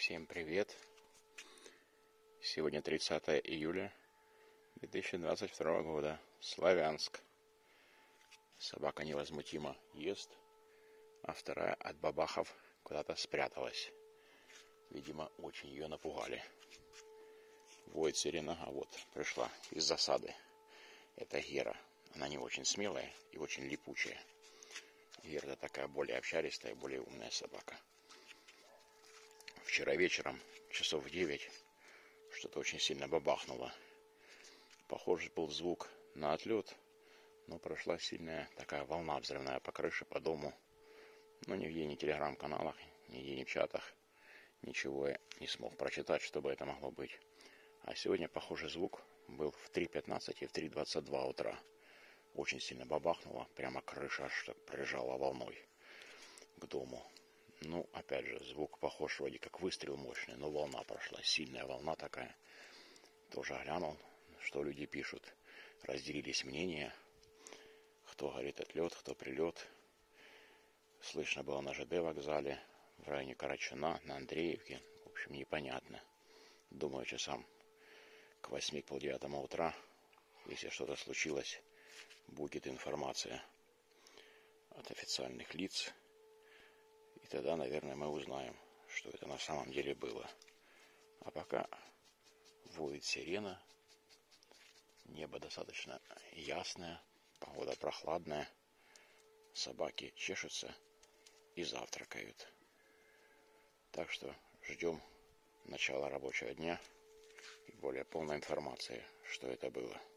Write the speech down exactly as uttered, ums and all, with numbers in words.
Всем привет! Сегодня тридцатое июля две тысячи двадцать второго года. Славянск. Собака невозмутимо ест, а вторая от бабахов куда-то спряталась. Видимо, очень ее напугали. Воет сирена, а вот пришла из засады. Это Гера. Она не очень смелая и очень липучая. Гера такая более общаристая, более умная собака. Вчера вечером, часов в девять, что-то очень сильно бабахнуло. Похож был звук на отлет, но прошла сильная такая волна взрывная по крыше, по дому. Но нигде ни в телеграм-каналах, нигде ни в чатах ничего я не смог прочитать, чтобы это могло быть. А сегодня похожий звук был в три пятнадцать и в три двадцать два утра. Очень сильно бабахнуло, прямо крыша аж так прижала волной к дому. Ну, опять же, звук похож вроде как выстрел мощный, но волна прошла, сильная волна такая. Тоже глянул, что люди пишут. Разделились мнения, кто говорит отлет, кто прилет. Слышно было на ЖД вокзале, в районе Карачуна, на Андреевке. В общем, непонятно. Думаю, часам к восьми, к полдевятому утра, если что-то случилось, будет информация от официальных лиц. И тогда, наверное, мы узнаем, что это на самом деле было. А пока воет сирена, небо достаточно ясное, погода прохладная, собаки чешутся и завтракают. Так что ждем начала рабочего дня и более полной информации, что это было.